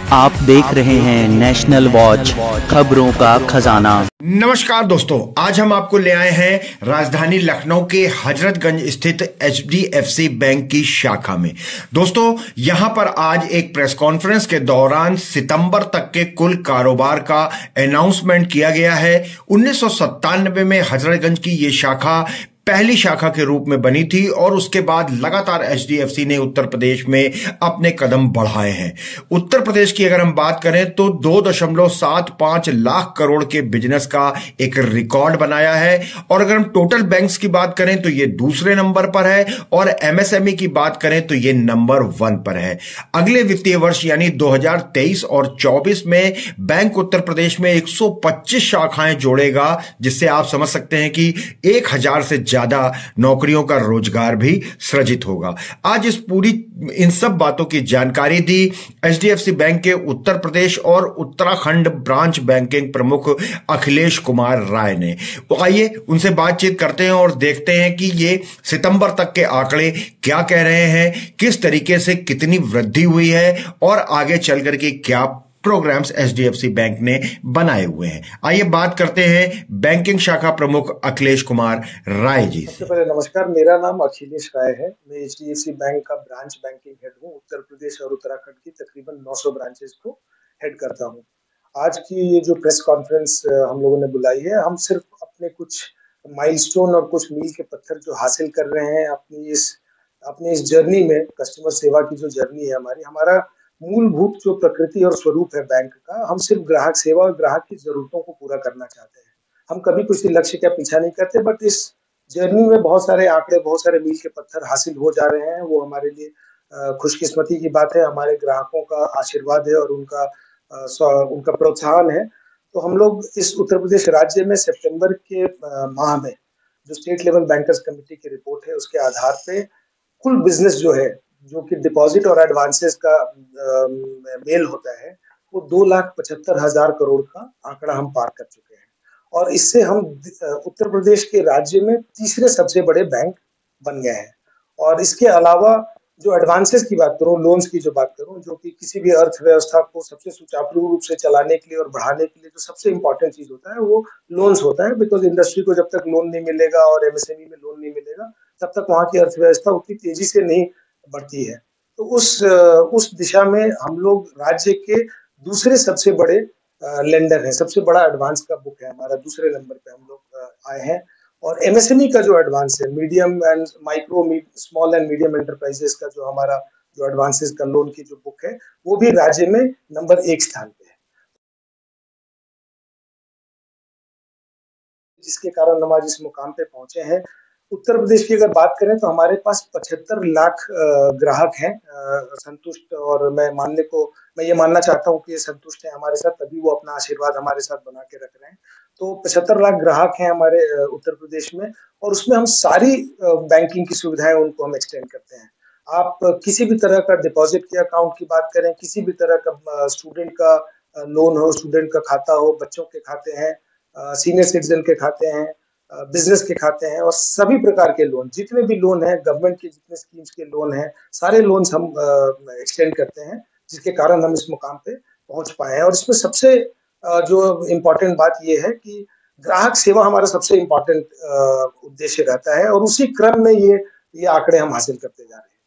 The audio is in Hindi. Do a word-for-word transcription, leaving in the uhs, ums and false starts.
आप देख रहे हैं नेशनल वॉच, खबरों का खजाना। नमस्कार दोस्तों, आज हम आपको ले आए हैं राजधानी लखनऊ के हजरतगंज स्थित H D F C bank की शाखा में। दोस्तों, यहां पर आज एक प्रेस कॉन्फ्रेंस के दौरान सितंबर तक के कुल कारोबार का अनाउंसमेंट किया गया है। उन्नीस सौ सत्तानवे में हजरतगंज की ये शाखा पहली शाखा के रूप में बनी थी और उसके बाद लगातार एच डी एफ सी ने उत्तर प्रदेश में अपने कदम बढ़ाए हैं। उत्तर प्रदेश की अगर हम बात करें तो दो दशमलव सात पांच लाख करोड़ के बिजनेस का एक रिकॉर्ड बनाया है। और अगर हम टोटल बैंक्स की बात करें तो ये दूसरे नंबर पर है और एम एस एम ई की बात करें तो ये नंबर वन पर है। अगले वित्तीय वर्ष यानी दो हज़ार तेईस और चौबीस में बैंक उत्तर प्रदेश में एक सौ पच्चीस शाखाएं जोड़ेगा, जिससे आप समझ सकते हैं कि एक हजार से ज्यादा नौकरियों का रोजगार भी सृजित होगा। आज इस पूरी इन सब बातों की जानकारी दी H D F C bank के उत्तर प्रदेश और उत्तराखंड ब्रांच बैंकिंग प्रमुख अखिलेश कुमार राय ने। तो आइए उनसे बातचीत करते हैं और देखते हैं कि ये सितंबर तक के आंकड़े क्या कह रहे हैं, किस तरीके से कितनी वृद्धि हुई है और आगे चल करके क्या programs H D F C bank ने बनाए हुए हैं। आइए बात करते हैं बैंकिंग शाखा प्रमुख अखिलेश कुमार राय जी से। सबसे पहले नमस्कार, मेरा नाम अखिलेश राय है। मैं H D F C bank का ब्रांच बैंकिंग हेड हूँ। उत्तर प्रदेश और उत्तराखंड की तकरीबन नौ सौ ब्रांचेस को हेड करता हूँ। आज की ये जो प्रेस कॉन्फ्रेंस हम लोगों ने बुलाई है, हम सिर्फ अपने कुछ माइलस्टोन और कुछ मील के पत्थर जो हासिल कर रहे हैं अपनी इस अपनी इस जर्नी में, कस्टमर सेवा की जो जर्नी है हमारी, हमारा मूलभूत जो प्रकृति और स्वरूप है बैंक का, हम सिर्फ ग्राहक सेवा और ग्राहक की जरूरतों को पूरा करना चाहते हैं। हम कभी किसी लक्ष्य का पीछा नहीं करते, बट इस जर्नी में बहुत सारे आंकड़े, बहुत सारे मील के पत्थर हासिल हो जा रहे हैं। वो हमारे लिए खुशकिस्मती की बात है, हमारे ग्राहकों का आशीर्वाद है और उनका उनका प्रोत्साहन है। तो हम लोग इस उत्तर प्रदेश राज्य में सितंबर के माह में जो स्टेट लेवल बैंकर्स कमेटी की रिपोर्ट है, उसके आधार पे कुल बिजनेस जो है, जो कि डिपॉजिट और एडवांसेस का मेल होता है, वो दो लाख पचहत्तर हजार करोड़ का आंकड़ा हम पार कर चुके हैं। और इससे हम उत्तर प्रदेश के राज्य में तीसरे सबसे बड़े बैंक बन गए हैं। और इसके अलावा जो एडवांसेस की बात करूं, लोन्स की जो बात करूं, जो कि किसी भी अर्थव्यवस्था को सबसे सुचारू रूप से चलाने के लिए और बढ़ाने के लिए जो सबसे इंपॉर्टेंट चीज होता है वो लोन्स होता है। बिकॉज इंडस्ट्री को जब तक लोन नहीं मिलेगा और एम एस एम ई में लोन नहीं मिलेगा, तब तक वहाँ की अर्थव्यवस्था उतनी तेजी से नहीं बढ़ती है। तो उस उस दिशा में हम लोग राज्य के दूसरे सबसे बड़े लेंडर हैं। सबसे बड़ा एडवांस का बुक है हमारा, दूसरे नंबर पे हम लोग आए हैं। और एम एस एम ई का जो एडवांस है, medium and micro small and medium enterprises का जो हमारा जो एडवांसेस का लोन की जो बुक है, वो भी राज्य में नंबर एक स्थान पे है। जिसके कारण हम आज इस मुकाम पे पहुंचे हैं। उत्तर प्रदेश की अगर बात करें तो हमारे पास पचहत्तर लाख ग्राहक हैं संतुष्ट, और मैं मानने को मैं ये मानना चाहता हूँ कि ये संतुष्ट हैं हमारे साथ, तभी वो अपना आशीर्वाद हमारे साथ बना के रख रहे हैं। तो पचहत्तर लाख ग्राहक हैं हमारे उत्तर प्रदेश में, और उसमें हम सारी बैंकिंग की सुविधाएं उनको हम एक्सटेंड करते हैं। आप किसी भी तरह का डिपॉजिट के अकाउंट की बात करें, किसी भी तरह का स्टूडेंट का लोन हो, स्टूडेंट का खाता हो, बच्चों के खाते हैं, सीनियर सिटीजन के खाते हैं, बिजनेस के खाते हैं, और सभी प्रकार के लोन, जितने भी लोन हैं, गवर्नमेंट के जितने स्कीम्स के लोन हैं, सारे लोन्स हम एक्सटेंड करते हैं, जिसके कारण हम इस मुकाम पे पहुंच पाए हैं। और इसमें सबसे जो इम्पोर्टेंट बात ये है कि ग्राहक सेवा हमारा सबसे इम्पोर्टेंट उद्देश्य रहता है, और उसी क्रम में ये ये आंकड़े हम हासिल करते जा रहे हैं।